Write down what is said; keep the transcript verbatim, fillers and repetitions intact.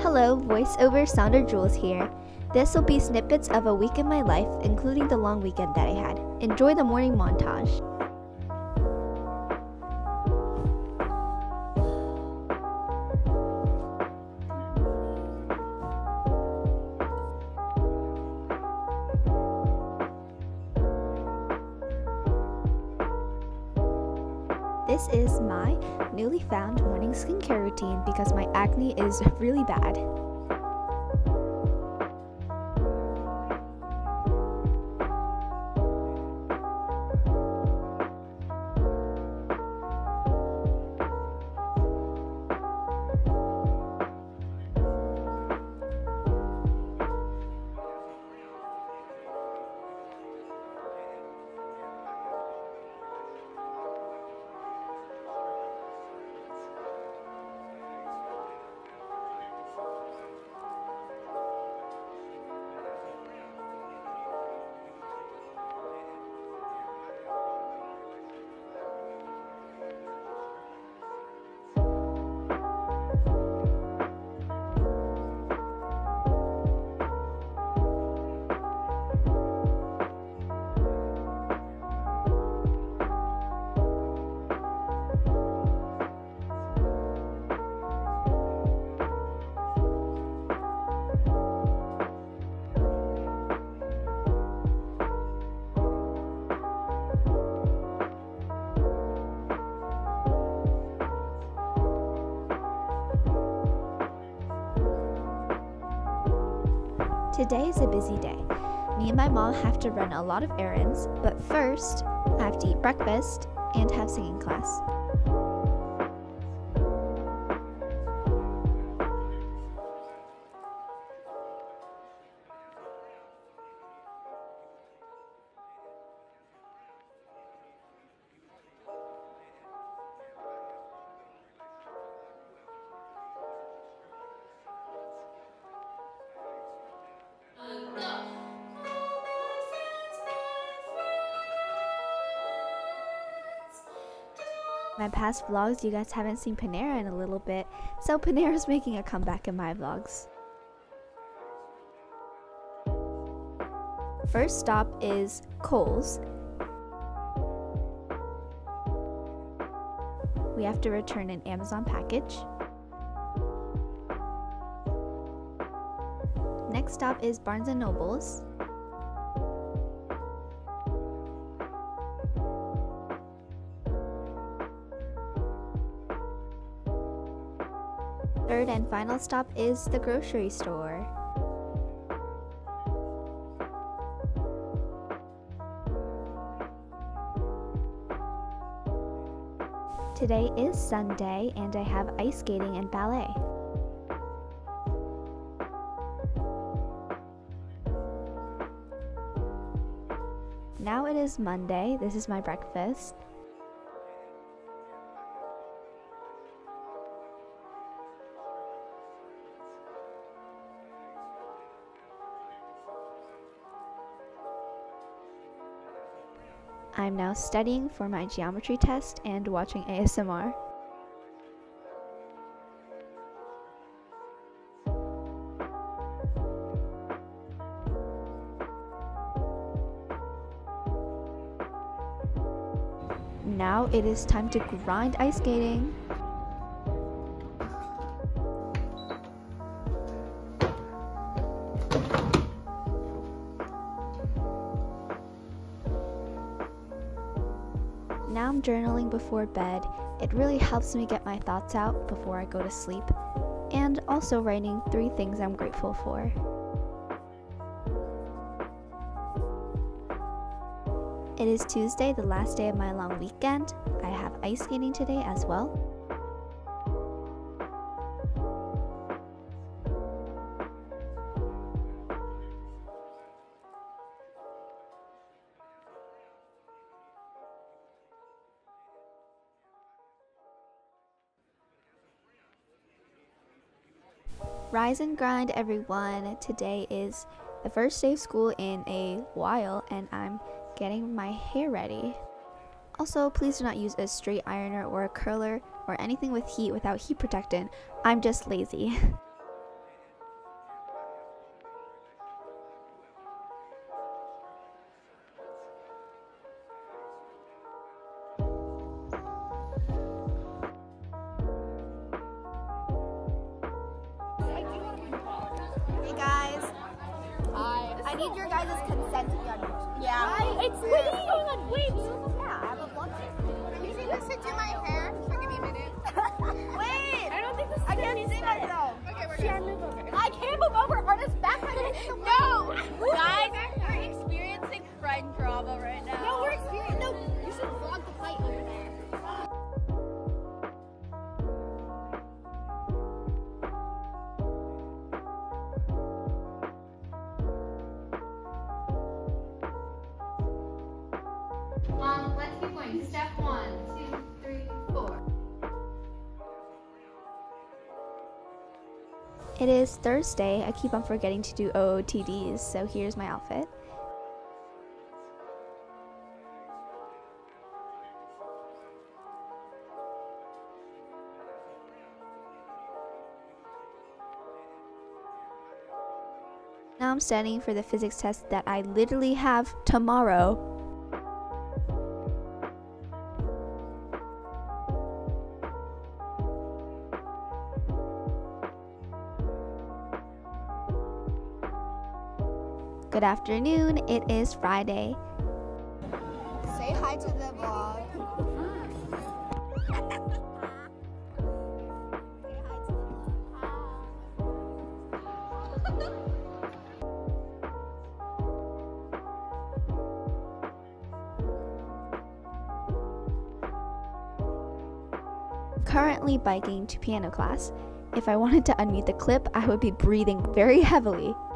Hello, voiceover Sounder Jules here. This will be snippets of a week in my life, including the long weekend that I had. Enjoy the morning montage. This is my newly found morning skincare routine because my acne is really bad. Today is a busy day. Me and my mom have to run a lot of errands, but first, I have to eat breakfast and have singing class. My past vlogs, you guys haven't seen Panera in a little bit, so Panera's making a comeback in my vlogs. First stop is Kohl's. We have to return an Amazon package. Next stop is Barnes and Noble's. Third and final stop is the grocery store. Today is Sunday and I have ice skating and ballet. Now it is Monday. This is my breakfast. I'm now studying for my geometry test and watching A S M R. Now it is time to grind ice skating. Now I'm journaling before bed. It really helps me get my thoughts out before I go to sleep, and also writing three things I'm grateful for. It is Tuesday, the last day of my long weekend. I have ice skating today as well. Rise and grind, everyone. Today is the first day of school in a while and I'm getting my hair ready. Also, please do not use a straight ironer or a curler or anything with heat without heat protectant. I'm just lazy. need your guys' consent to be on YouTube. Yeah. It's literally going on. Wait. Yeah, I have a vlog. Are you using this to do my hair? So give me a minute. Wait. I don't think this is I can't see myself. Okay, we're good. Move over. I can't move over. Artist backpack is in the way. No. Guys, we're experiencing friend drama right now. No, we're experiencing. No, you should vlog the fight over there. Um, let's keep going. Step one, two, three, four. It is Thursday. I keep on forgetting to do O O T Ds, so here's my outfit. Now I'm studying for the physics test that I literally have tomorrow. Good afternoon, it is Friday. Say hi to the vlog. Say hi to the vlog. Currently biking to piano class. If I wanted to unmute the clip, I would be breathing very heavily.